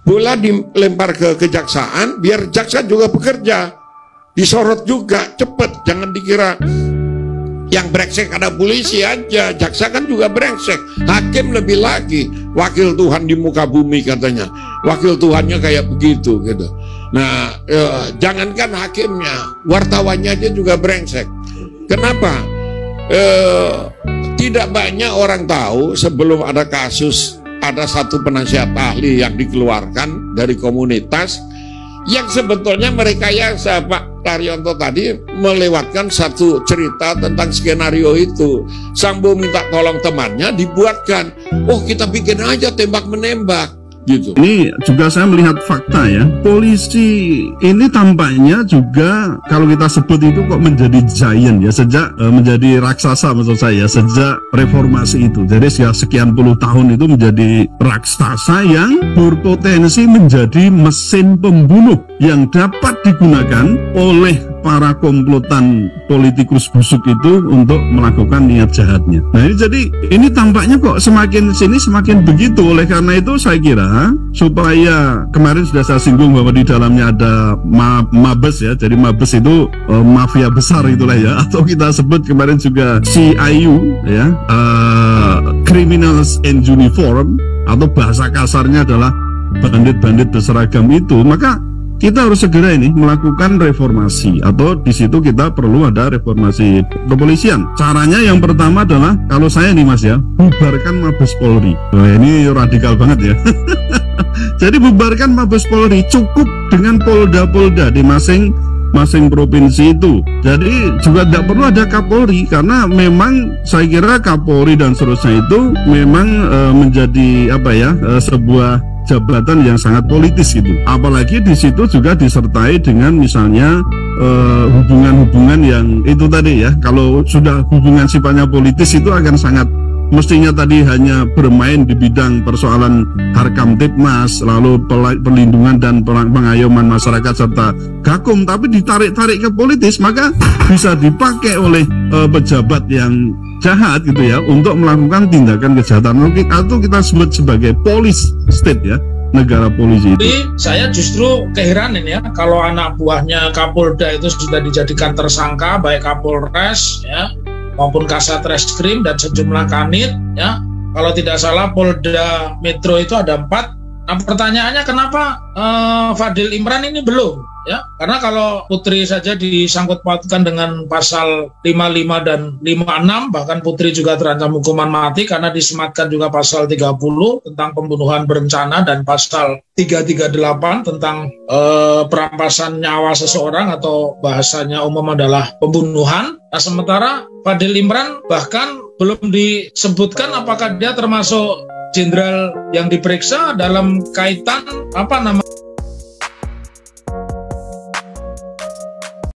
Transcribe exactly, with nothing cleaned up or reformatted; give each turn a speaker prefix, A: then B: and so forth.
A: bola dilempar ke kejaksaan, biar jaksa juga bekerja, disorot juga, cepet. Jangan dikira yang brengsek ada polisi aja, jaksa kan juga brengsek, hakim lebih lagi. Wakil Tuhan di muka bumi katanya, wakil Tuhannya kayak begitu gitu. Nah, eh, jangankan hakimnya, wartawannya aja juga brengsek. Kenapa? Eh, tidak banyak orang tahu sebelum ada kasus, ada satu penasihat ahli yang dikeluarkan dari komunitas yang sebetulnya merekayasa. Pak Taryanto tadi melewatkan satu cerita tentang skenario itu. Sambo minta tolong temannya, dibuatkan, oh kita bikin aja tembak menembak gitu.
B: Ini juga saya melihat fakta ya, polisi ini tampaknya juga kalau kita sebut itu kok menjadi giant ya, sejak e, menjadi raksasa maksud saya, sejak reformasi itu. Jadi sekian puluh tahun itu menjadi raksasa yang berpotensi menjadi mesin pembunuh yang dapat digunakan oleh para komplotan politikus busuk itu untuk melakukan niat jahatnya. Nah ini jadi ini tampaknya kok semakin sini semakin begitu. Oleh karena itu saya kira supaya, kemarin sudah saya singgung bahwa di dalamnya ada ma Mabes ya, jadi Mabes itu uh, mafia besar itulah ya, atau kita sebut kemarin juga C I U ya, uh, Criminals in Uniform, atau bahasa kasarnya adalah bandit-bandit berseragam itu. Maka kita harus segera ini melakukan reformasi, atau di situ kita perlu ada reformasi kepolisian. Caranya yang pertama adalah, kalau saya nih Mas ya, bubarkan Mabes Polri. Wah, ini radikal banget ya. Jadi bubarkan Mabes Polri, cukup dengan polda-polda di masing masing provinsi itu. Jadi juga tidak perlu ada Kapolri, karena memang saya kira Kapolri dan seterusnya itu memang e, menjadi apa ya, e, sebuah jabatan yang sangat politis gitu. Apalagi di situ juga disertai dengan misalnya hubungan-hubungan uh, yang itu tadi ya. Kalau sudah hubungan sifatnya politis itu akan sangat, mestinya tadi hanya bermain di bidang persoalan Harkamtipmas, lalu perlindungan dan pengayoman masyarakat serta Gakum, tapi ditarik-tarik ke politis, maka bisa dipakai oleh uh, pejabat yang jahat gitu ya untuk melakukan tindakan kejahatan, atau kita sebut sebagai police state ya, negara polisi itu.
C: Tapi saya justru keheranan ya, kalau anak buahnya Kapolda itu sudah dijadikan tersangka, baik Kapolres ya maupun Kasat Reskrim dan sejumlah kanit ya. Kalau tidak salah Polda Metro itu ada empat. Nah pertanyaannya kenapa uh, Fadil Imran ini belum? Ya, karena kalau Putri saja disangkut pautkan dengan pasal lima puluh lima dan lima puluh enam, bahkan Putri juga terancam hukuman mati karena disematkan juga pasal tiga puluh tentang pembunuhan berencana dan pasal tiga tiga delapan tentang eh, perampasan nyawa seseorang, atau bahasanya umum adalah pembunuhan. Nah, sementara Fadil Imran bahkan belum disebutkan apakah dia termasuk jenderal yang diperiksa dalam kaitan apa namanya